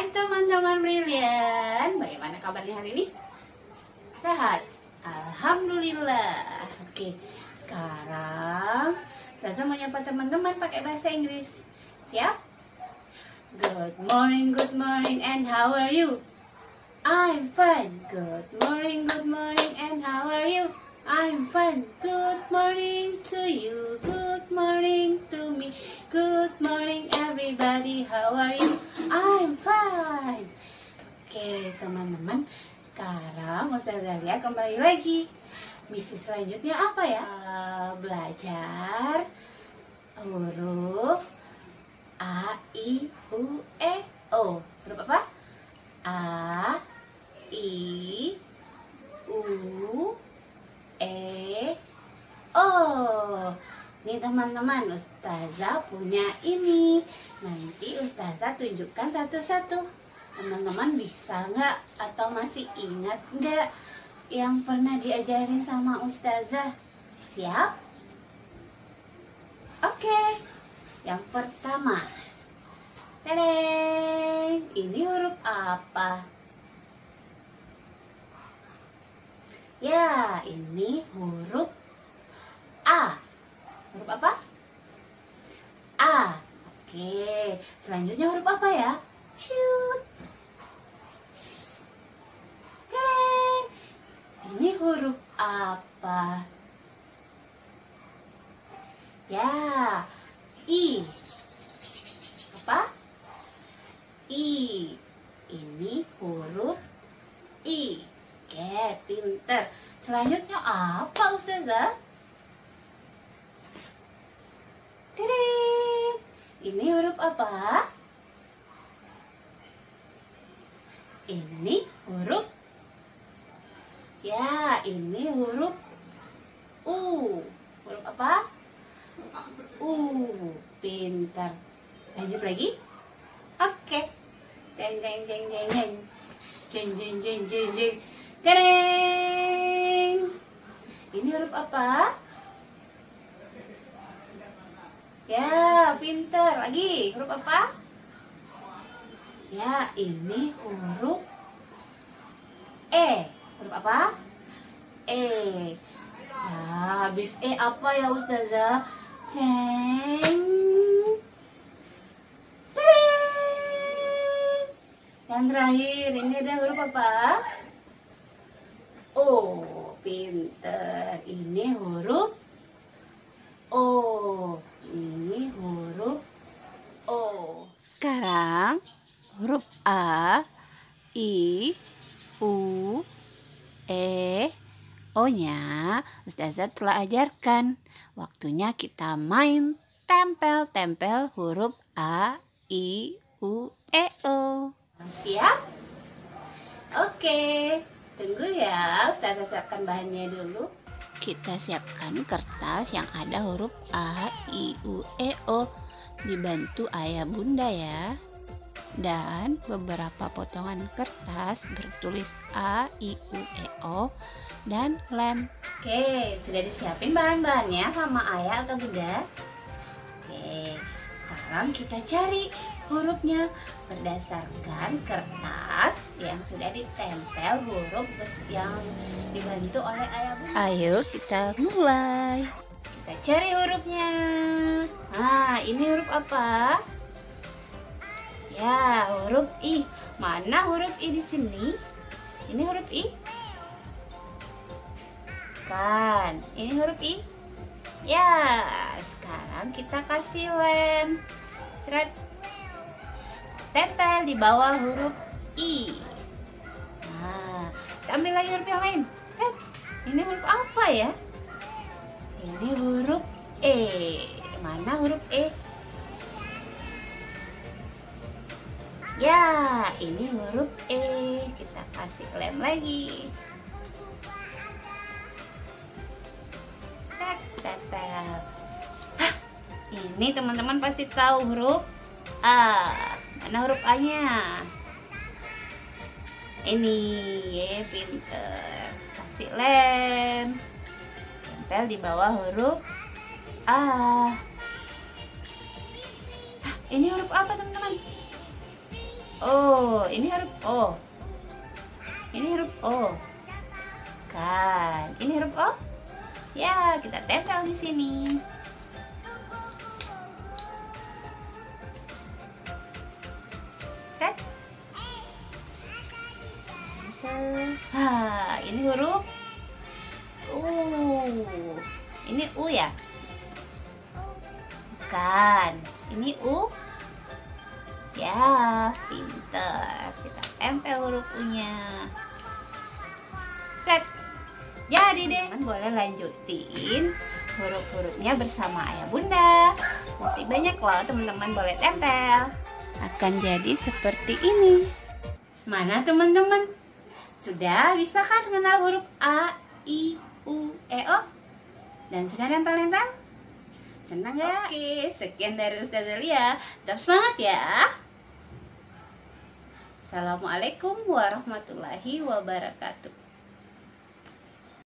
Hai teman-teman brilian, bagaimana kabarnya hari ini? Sehat? Alhamdulillah. Oke, sekarang saya mau nyapa teman-teman pakai bahasa Inggris. Siap? Good morning, and how are you? I'm fine. Good morning, and how are you? I'm fine. Good morning to you. Good morning to me. Good morning everybody. How are you? I'm fine. Oke teman-teman, sekarang Ustazah Lia kembali lagi. Misi selanjutnya apa ya? Belajar huruf A, I, U, E, O. Huruf apa? A, I, U, E, O. Nih teman-teman, Ustazah punya ini. Nanti Ustazah tunjukkan satu-satu. Teman-teman bisa nggak atau masih ingat nggak yang pernah diajarin sama Ustazah? Siap? Oke. Yang pertama. Tadeng! Ini huruf apa? Ya, ini huruf A. Huruf apa? A. Oke, selanjutnya huruf apa ya? Shoot. Keren. Ini huruf apa? Ya, I. Apa? I. Ini huruf I. Oke, pinter. Selanjutnya apa Ustazah? Tadeng! Ini huruf apa? Ini huruf. Ya, ini huruf U. Huruf apa? U. Pintar. Lanjut lagi. Oke. Jeng jeng jeng jeng jeng. Jeng jeng jeng jeng jeng. Tadeng! Ini huruf apa? Ya, pintar. Lagi, huruf apa? Ya, ini huruf E. Huruf apa? E. Ya, habis E apa ya Ustazah? Ceng. Tadeng! Yang terakhir, ini ada huruf apa? O. Pintar. Ini huruf O. Ini huruf O. Sekarang huruf A, I, U, E, O-nya Ustazah telah ajarkan. Waktunya kita main tempel-tempel huruf A, I, U, E, O. Siap? Oke, tunggu ya. Ustazah siapkan bahannya dulu. Kita siapkan kertas yang ada huruf A, I, U, E, O. Dibantu ayah bunda ya. Dan beberapa potongan kertas bertulis A, I, U, E, O dan lem. Oke, sudah disiapin bahan-bahannya sama ayah atau bunda? Oke, sekarang kita cari hurufnya berdasarkan kertas yang sudah ditempel huruf yang dibantu oleh ayah bunda. Ayo kita mulai. Kita cari hurufnya. Nah, ini huruf apa? Ya, huruf I. Mana huruf I di sini? Ini huruf I? Kan, ini huruf I? Ya, sekarang kita kasih lem. Seret. Tempel di bawah huruf I. Nah, kita ambil lagi huruf yang lain. Ini huruf apa ya? Ini huruf E. Mana huruf E? Ya, ini huruf E. Kita kasih lem lagi. Tempel. Hah, ini teman-teman pasti tahu huruf A. Mana huruf A-nya? Ini, ya, pinter. Kasih lem. Tempel di bawah huruf A. Hah, ini huruf apa teman-teman? Oh, ini huruf O. Ini huruf O. Kan, ini huruf O. Ya, kita tempel di sini. Kan? Ini huruf U. Ini U ya? Bukan. Ini U. Ya, pinter. Kita tempel huruf U-nya. Set. Jadi deh, boleh lanjutin huruf-hurufnya bersama ayah bunda. Masih banyak loh teman-teman, boleh tempel. Akan jadi seperti ini. Mana teman-teman? Sudah bisa kan mengenal huruf A, I, U, E, O? Dan sudah nempel-nempel? Senang ya? Oke, sekian dari Ustazah Lia. Tetap semangat ya. Assalamualaikum warahmatullahi wabarakatuh.